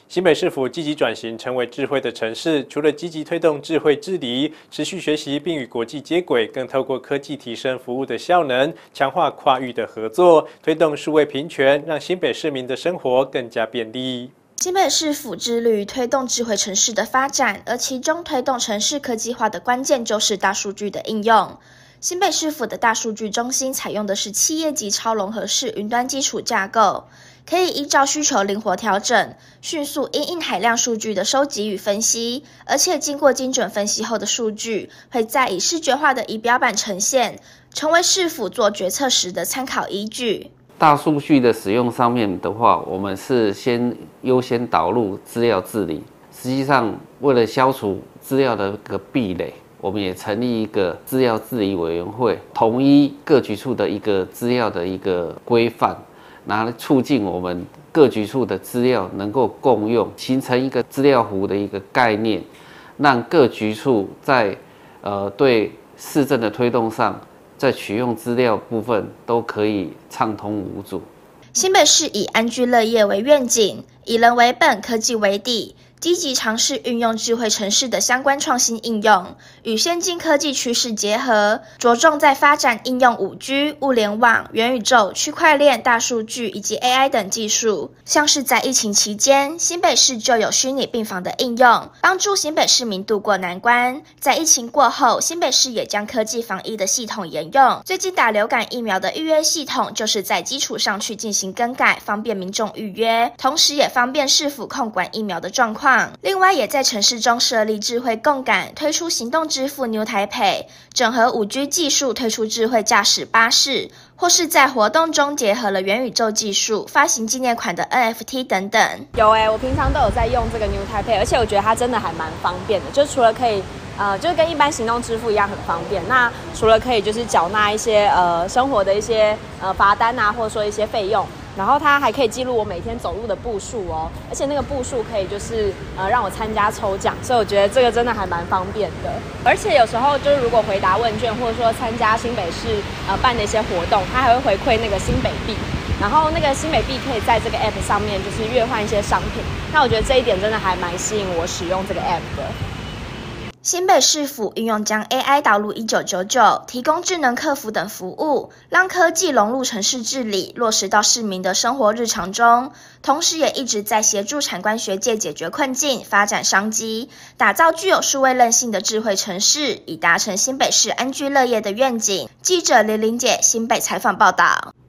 新北市府积极转型成为智慧的城市，除了积极推动智慧治理、持续学习并与国际接轨，更透过科技提升服务的效能，强化跨域的合作，推动数位平权，让新北市民的生活更加便利。 新北市府致力于推动智慧城市的发展，而其中推动城市科技化的关键就是大数据的应用。新北市府的大数据中心采用的是企业级超融合式云端基础架构，可以依照需求灵活调整，迅速因应海量数据的收集与分析，而且经过精准分析后的数据会再以视觉化的仪表板呈现，成为市府做决策时的参考依据。 大数据的使用上面的话，我们是优先导入资料治理。实际上，为了消除资料的一个壁垒，我们也成立一个资料治理委员会，统一各局处的一个资料的一个规范，然后促进我们各局处的资料能够共用，形成一个资料湖的一个概念，让各局处在对市政的推动上，在取用资料部分都可以畅通无阻。 新北市以安居乐业为愿景，以人为本，科技为底，积极尝试运用智慧城市的相关创新应用，与先进科技趋势结合，着重在发展应用5G、物联网、元宇宙、区块链、大数据以及 AI 等技术。像是在疫情期间，新北市就有虚拟病房的应用，帮助新北市民渡过难关。在疫情过后，新北市也将科技防疫的系统沿用。最近打流感疫苗的预约系统，就是在基础上去进行更改，方便民众预约，同时也方便市府控管疫苗的状况。另外，也在城市中设立智慧共感，推出行动支付 New Taipei， 整合 5G 技术推出智慧驾驶巴士，或是在活动中结合了元宇宙技术，发行纪念款的 NFT 等等。 有我平常都有在用这个 New Taipei， 而且我觉得它真的还蛮方便的，就除了可以就是跟一般行动支付一样很方便。那除了可以就是缴纳一些生活的一些罚单啊，或者说一些费用。然后它还可以记录我每天走路的步数哦，而且那个步数可以就是让我参加抽奖，所以我觉得这个真的还蛮方便的。而且有时候就是如果回答问卷或者说参加新北市办的一些活动，它还会回馈那个新北币，然后那个新北币可以在这个 app 上面就是兑换一些商品。那我觉得这一点真的还蛮吸引我使用这个 app 的。 新北市府运用将 AI 导入1999，提供智能客服等服务，让科技融入城市治理，落实到市民的生活日常中。同时也一直在协助产官学界解决困境，发展商机，打造具有数位韧性的智慧城市，以达成新北市安居乐业的愿景。记者林玲姐新北采访报道。